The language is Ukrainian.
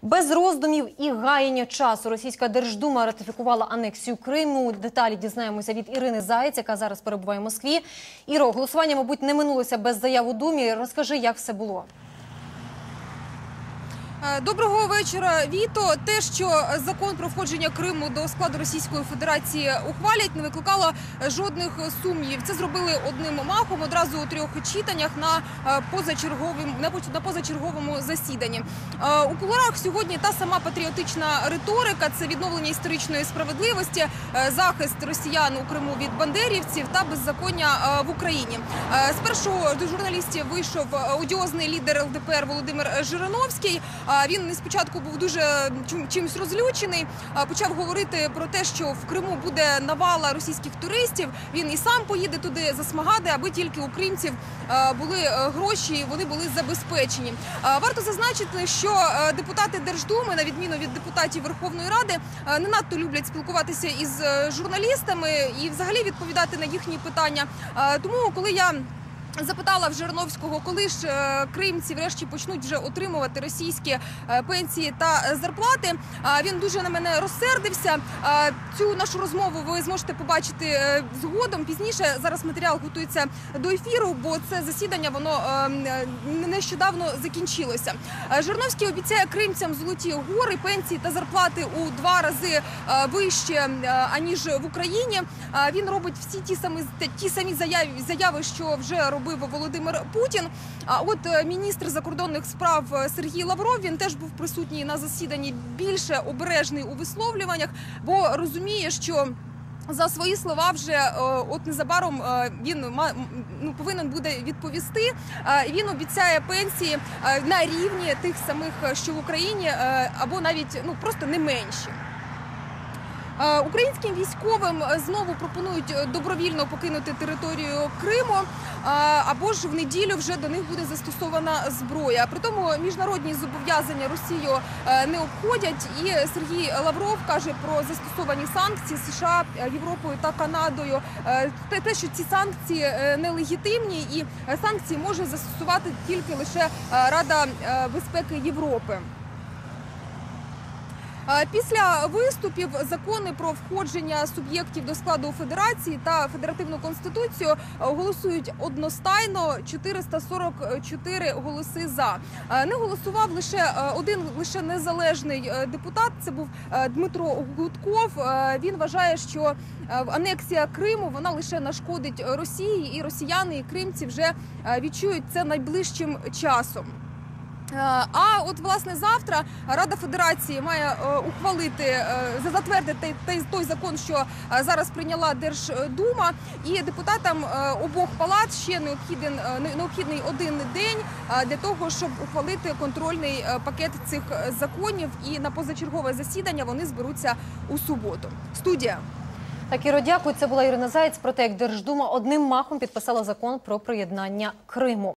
Без роздумів і гаяння часу Російська Держдума ратифікувала анексію Криму. Деталі дізнаємося від Ірини Заєць, яка зараз перебуває в Москві. Іро, голосування, мабуть, не минулося без заяв у Думі. Розкажи, як все було. Доброго вечора, Віто. Те, що закон про входження Криму до складу Російської Федерації ухвалять, не викликало жодних сумнівів. Це зробили одним махом, одразу у 3 читаннях на позачерговому засіданні. У кулуарах сьогодні та сама патріотична риторика, це відновлення історичної справедливості, захист росіян у Криму від бандерівців та беззаконня в Україні. Спершу до журналістів вийшов одіозний лідер ЛДПР Володимир Жириновський. Він спочатку був дуже чимось розлючений, почав говорити про те, що в Криму буде навала російських туристів. Він і сам поїде туди засмагати, аби тільки у кримців були гроші і вони були забезпечені. Варто зазначити, що депутати Держдуми, на відміну від депутатів Верховної Ради, не надто люблять спілкуватися із журналістами і взагалі відповідати на їхні питання. Тому, коли я запитала в Жириновського, коли ж кримці врешті почнуть вже отримувати російські пенсії та зарплати, він дуже на мене розсердився. Цю нашу розмову ви зможете побачити згодом, пізніше. Зараз матеріал готується до ефіру, бо це засідання, воно нещодавно закінчилося. Жириновський обіцяє кримцям золоті гори, пенсії та зарплати у 2 рази вище, аніж в Україні. Він робить всі ті самі заяви, що вже робив Володимир Путін. А от міністр закордонних справ Сергій Лавров, він теж був присутній на засіданні, більше обережний у висловлюваннях, бо розуміє, що за свої слова вже от незабаром він повинен буде відповісти. Він обіцяє пенсії на рівні тих самих, що в Україні, або навіть просто не менші. Українським військовим знову пропонують добровільно покинути територію Криму, або ж в неділю вже до них буде застосована зброя. При тому міжнародні зобов'язання Росію не обходять, і Сергій Лавров каже про застосовані санкції США, Європою та Канадою. Те, що ці санкції нелегітимні, і санкції може застосувати тільки лише Рада безпеки Європи. Після виступів закони про входження суб'єктів до складу Федерації та Федеративну Конституцію голосують одностайно, 444 голоси «за». Не голосував один незалежний депутат, це був Дмитро Гудков. Він вважає, що анексія Криму, вона лише нашкодить Росії, і росіяни, і кримці вже відчують це найближчим часом. А от, власне, завтра Рада Федерації має затвердити той закон, що зараз прийняла Держдума, і депутатам обох палат ще необхідний 1 день для того, щоб ухвалити контрольний пакет цих законів, і на позачергове засідання вони зберуться у суботу. Студія. Так, Іро, дякую. Це була Ірина Заєць про те, як Держдума одним махом підписала закон про приєднання Криму.